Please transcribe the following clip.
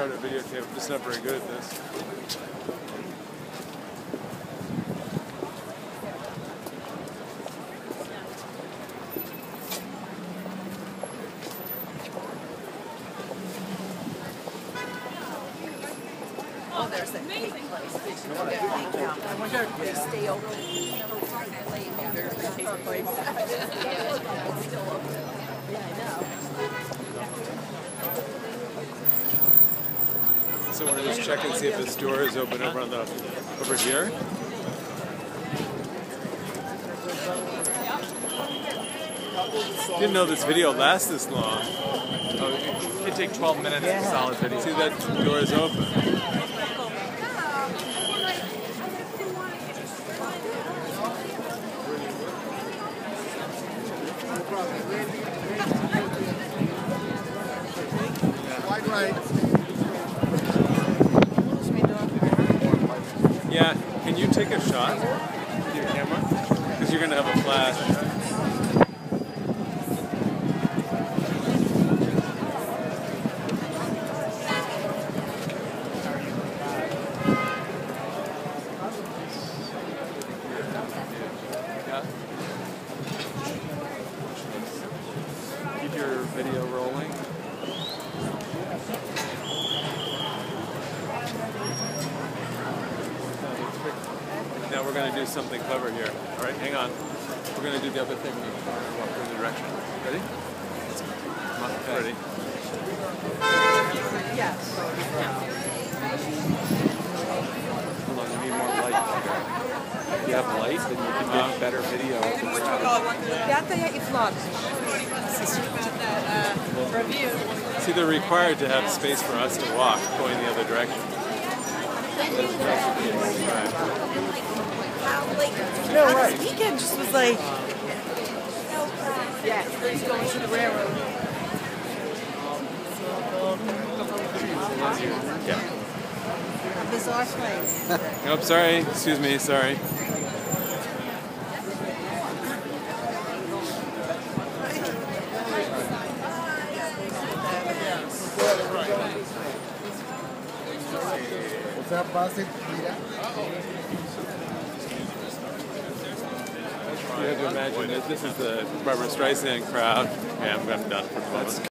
start a videotape. I'm just not very good at this. Oh, there's that cake place. I wonder if they stay open. There's the cake place. It's still open. Yeah, I know. So we're gonna just check and see if this door is open over here. Didn't know this video lasts this long. Oh, it could take 12 minutes of solid video. See, that door is open. Wide right. Yeah, can you take a shot with your camera? Because you're gonna have a flash. Keep your video rolling. Now we're going to do something clever here. All right, hang on. We're going to do the other thing. Walk in the direction. Ready? Come on, ready? Yes. Hold on, we need more light. If you have light, then you can get better video. See, they're required to have space for us to walk going the other direction. No, right. This weekend just was like, yeah, he's going to the railroad. Yeah. A bizarre place. Nope, sorry. Excuse me, sorry. O sea, pase, mira. You have to imagine that this is the Barbara Streisand crowd. Yeah, I'm done for the moment.